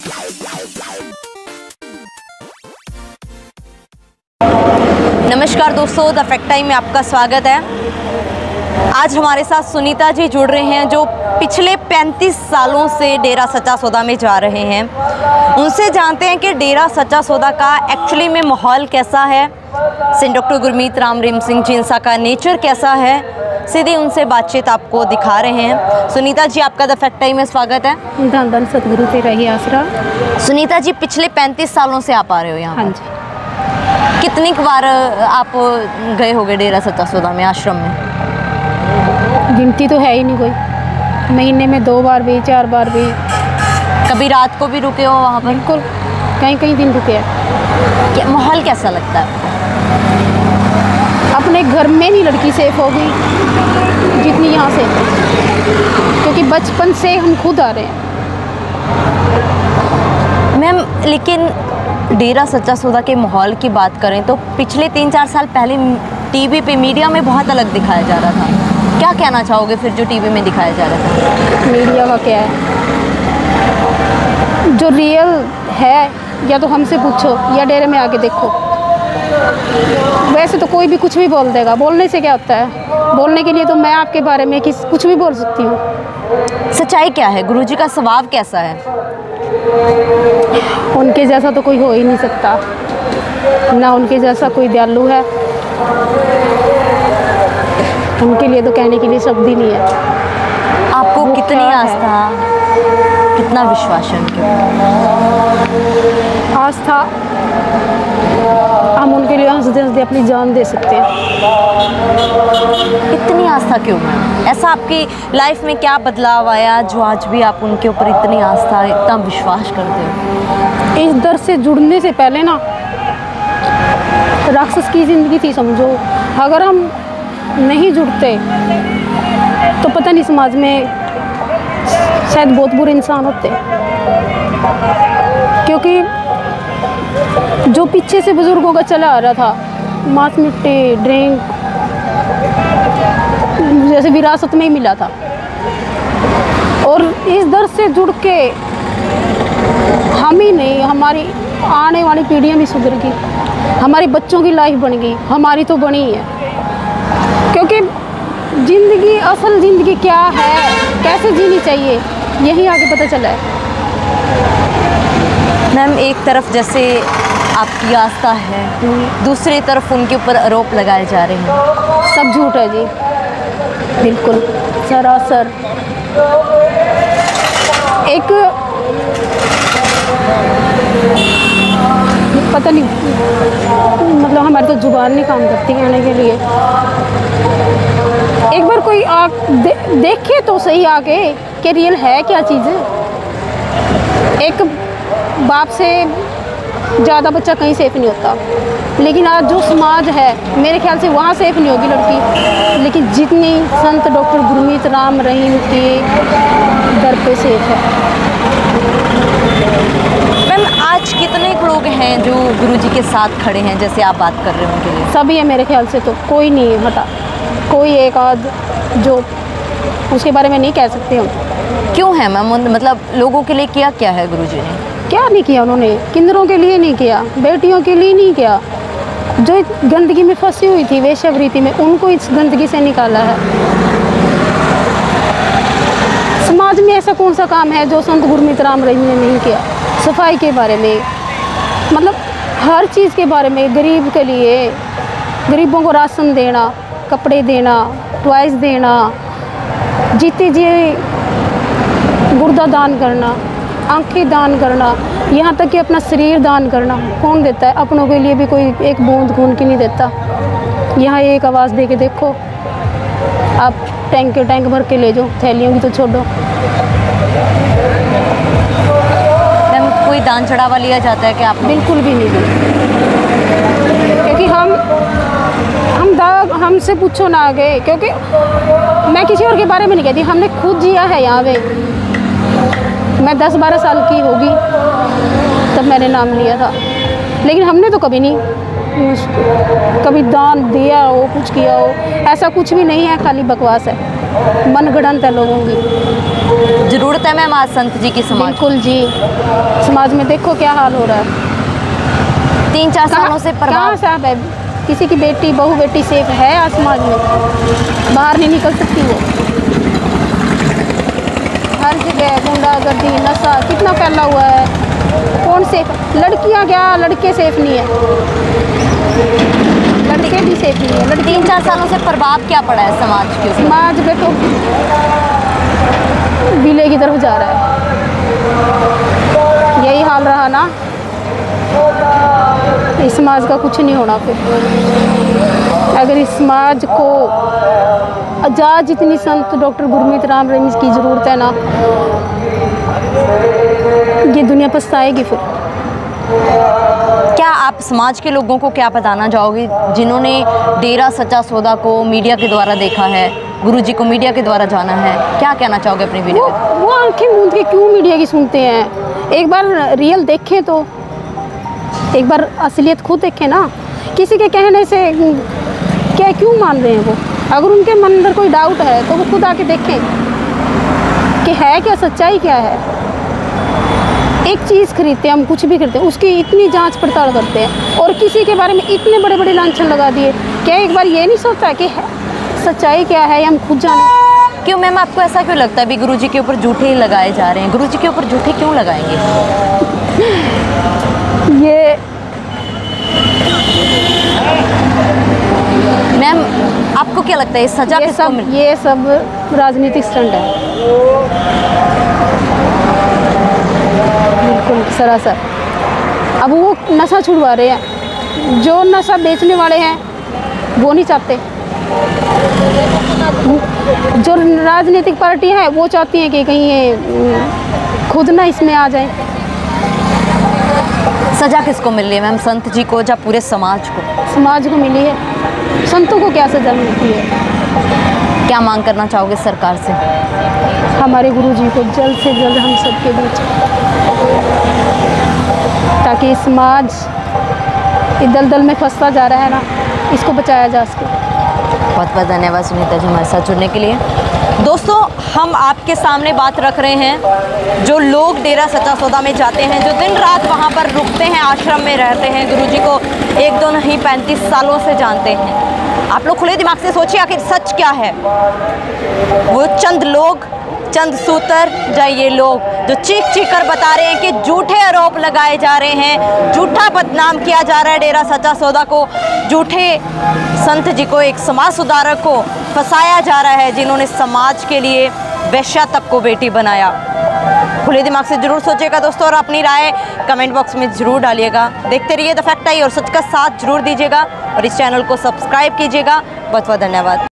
नमस्कार दोस्तों, the fact time में आपका स्वागत है। आज हमारे साथ सुनीता जी जुड़ रहे हैं जो पिछले 35 सालों से डेरा सच्चा सौदा में जा रहे हैं। उनसे जानते हैं कि डेरा सच्चा सौदा का एक्चुअली में माहौल कैसा है, सेंट डॉक्टर गुरमीत राम रहीम सिंह जिंसा का नेचर कैसा है। सीधे उनसे बातचीत आपको दिखा रहे हैं। सुनीता जी, आपका द फैक्ट टाइम में स्वागत है। धन धन सतगुरु तेरा ही आसरा। सुनीता जी, पिछले 35 सालों से आप आ रहे हो यहाँ? हाँ जी। कितनी बार आप गए होगे डेरा सच्चा सौदा में, आश्रम में? गिनती तो है ही नहीं कोई। महीने में 2 बार भी, 4 बार भी। कभी रात को भी रुके हो वहाँ पर? बिल्कुल, कहीं कहीं दिन रुके हैं। माहौल कैसा लगता है? अपने घर में नहीं लड़की सेफ होगी जितनी यहाँ सेफ है, क्योंकि बचपन से हम खुद आ रहे हैं। मैम, लेकिन डेरा सच्चा सौदा के माहौल की बात करें तो पिछले 3-4 साल पहले टीवी पे, मीडिया में बहुत अलग दिखाया जा रहा था। क्या कहना चाहोगे फिर जो टीवी में दिखाया जा रहा था? मीडिया का क्या है, जो रियल है या तो हमसे पूछो या डेरे में आके देखो। वैसे तो कोई भी कुछ भी बोल देगा, बोलने से क्या होता है? बोलने के लिए तो मैं आपके बारे में कुछ भी बोल सकती हूँ। सच्चाई क्या है? गुरुजी का स्वभाव कैसा है? उनके जैसा तो कोई हो ही नहीं सकता, ना उनके जैसा कोई दयालु है। उनके लिए तो कहने के लिए शब्द ही नहीं है। आपको कितनी आस्था, कितना विश्वास है उनके ऊपर? आस्था, हम उनके लिए हंसते हंसते अपनी जान दे सकते हैं। इतनी आस्था क्यों? ऐसा आपकी लाइफ में क्या बदलाव आया जो आज भी आप उनके ऊपर इतनी आस्था, इतना विश्वास करते हो? इस दर से जुड़ने से पहले ना राक्षस की ज़िंदगी थी समझो। अगर हम नहीं जुड़ते तो पता नहीं समाज में शायद बहुत बुरे इंसान होते, क्योंकि जो पीछे से बुजुर्गों का चला आ रहा था, मांस मिट्टी, ड्रिंक, जैसे विरासत में ही मिला था। और इस दर से जुड़ के हम ही नहीं, हमारी आने वाली पीढ़ियां भी सुधर गई, हमारे बच्चों की लाइफ बन गई, हमारी तो बनी है। क्योंकि ज़िंदगी, असल ज़िंदगी क्या है, कैसे जीनी चाहिए, यही आगे पता चला है। मैम, एक तरफ जैसे आपकी आस्था है, दूसरी तरफ उनके ऊपर आरोप लगाए जा रहे हैं। सब झूठ है जी, बिल्कुल सरासर। एक पता नहीं, मतलब हमारी तो जुबान नहीं काम करती कहने के लिए। एक बार कोई देखे तो सही आगे कि रियल है क्या चीज़ है। एक बाप से ज़्यादा बच्चा कहीं सेफ नहीं होता, लेकिन आज जो समाज है मेरे ख्याल से वहाँ सेफ नहीं होगी लड़की, लेकिन जितनी संत डॉक्टर गुरमीत राम रहीम के दर पे सेफ है। मैम, आज कितने लोग हैं जो गुरुजी के साथ खड़े हैं, जैसे आप बात कर रहे हो उनके लिए? सभी है मेरे ख्याल से, तो कोई नहीं है हटा, कोई एक आध जो उसके बारे में नहीं कह सकते हम। क्यों है मैम? मतलब लोगों के लिए किया क्या है गुरुजी ने? क्या नहीं किया उन्होंने? किन्नरों के लिए नहीं किया, बेटियों के लिए नहीं किया। जो गंदगी में फंसी हुई थी वेश्यावृत्ति में, उनको इस गंदगी से निकाला है। समाज में ऐसा कौन सा काम है जो संत गुरमीत राम रहीम ने नहीं किया? सफाई के बारे में, मतलब हर चीज़ के बारे में, गरीब के लिए, गरीबों को राशन देना, कपड़े देना, टॉयज देना, जीते जी गुर्दा दान करना, आंखें दान करना, यहाँ तक कि अपना शरीर दान करना। कौन देता है? अपनों के लिए भी कोई एक बूंद खून की नहीं देता। यहाँ एक आवाज़ दे के देखो, आप टैंक के टैंक भर के ले जाओ, थैलियों की तो छोड़ो। मैम, कोई दान चढ़ावा लिया जाता है क्या आप? बिल्कुल भी नहीं, क्योंकि हमसे पूछो ना आगे, क्योंकि मैं किसी और के बारे में नहीं कहती, हमने खुद जिया है यहाँ पे। मैं 10-12 साल की होगी तब मैंने नाम लिया था, लेकिन हमने तो कभी नहीं, कभी दान दिया हो, कुछ किया हो, ऐसा कुछ भी नहीं है। खाली बकवास है, मनगढ़ंत है लोगों की। जरूरत है मैम आज संत जी की समाज? बिल्कुल जी, समाज में देखो क्या हाल हो रहा है। 3-4 सालों से कहाँ प्रभाव साहब है, किसी की बेटी बहू बेटी सेफ है आज समाज में? बाहर नहीं निकल सकती वो। हर जगह गुंडागर्दी नशा कितना फैला हुआ है। कौन सेफ? लड़कियां क्या, लड़के सेफ नहीं है, लड़के भी सेफ नहीं है। 3-4 सालों से प्रभाव क्या पड़ा है समाज के ऊपर? समाज पे तो विलय की तरफ जा रहा है। यही हाल रहा ना, इस समाज का कुछ नहीं होना फिर। अगर इस समाज को आज जितनी संत डॉक्टर गुरमीत राम रहीम की ज़रूरत है ना, ये दुनिया पछताएगी फिर। क्या आप समाज के लोगों को क्या बताना चाहोगे जिन्होंने डेरा सच्चा सौदा को मीडिया के द्वारा देखा है, गुरुजी को मीडिया के द्वारा जाना है? क्या कहना चाहोगे अपनी वीडियो में? वो आंखें मूंद के क्यों मीडिया की सुनते हैं? एक बार रियल देखें तो, एक बार असलियत खुद देखें ना। किसी के कहने से क्या क्यों मान रहे हैं वो? अगर उनके मन अंदर कोई डाउट है तो वो खुद आके देखें कि है क्या, सच्चाई क्या है। एक चीज़ खरीदते हैं हम, कुछ भी खरीदते हैं, उसकी इतनी जांच पड़ताल करते हैं और किसी के बारे में इतने बड़े बड़े लांछन लगा दिए। क्या एक बार ये नहीं सोचता कि सच्चाई क्या है, हम खुद जाने? क्यों मैम आपको ऐसा क्यों लगता है अभी गुरुजी के ऊपर झूठे लगाए जा रहे हैं? गुरुजी के ऊपर झूठे क्यों लगाएंगे? ये मैम आपको क्या लगता है ये सजा किसको मिल? ये सब राजनीतिक स्टंट है, बिल्कुल सरासर। अब वो नशा छुड़वा रहे हैं, जो नशा बेचने वाले हैं वो नहीं चाहते। जो राजनीतिक पार्टी है वो चाहती है कि कहीं ये खुद ना इसमें आ जाए। सजा किसको मिल रही है मैम, संत जी को या पूरे समाज को? समाज को मिली है, संतों को क्या सजा मिलती है? क्या मांग करना चाहोगे सरकार से? हमारे गुरुजी को जल्द से जल्द हम सबके बीच, ताकि समाज इस दलदल में फंसता जा रहा है ना, इसको बचाया जा सके। बहुत बहुत धन्यवाद सुनीता जी हमारे साथ जुड़ने के लिए। दोस्तों हम आपके सामने बात रख रहे हैं जो लोग डेरा सच्चा सौदा में जाते हैं, जो दिन रात वहाँ पर रुकते हैं, आश्रम में रहते हैं, गुरुजी को 1-2 नहीं 35 सालों से जानते हैं। आप लोग खुले दिमाग से सोचिए आखिर सच क्या है। वो चंद लोग, चंद सूतर या ये लोग जो चीख चीख कर बता रहे हैं कि झूठे आरोप लगाए जा रहे हैं, झूठा बदनाम किया जा रहा है डेरा सच्चा सौदा को, झूठे संत जी को, एक समाज सुधारक को फंसाया जा रहा है जिन्होंने समाज के लिए वैश्या तक को बेटी बनाया। खुले दिमाग से जरूर सोचिएगा दोस्तों और अपनी राय कमेंट बॉक्स में जरूर डालिएगा। देखते रहिए द फैक्ट आई और सच का साथ जरूर दीजिएगा और इस चैनल को सब्सक्राइब कीजिएगा। बहुत बहुत धन्यवाद।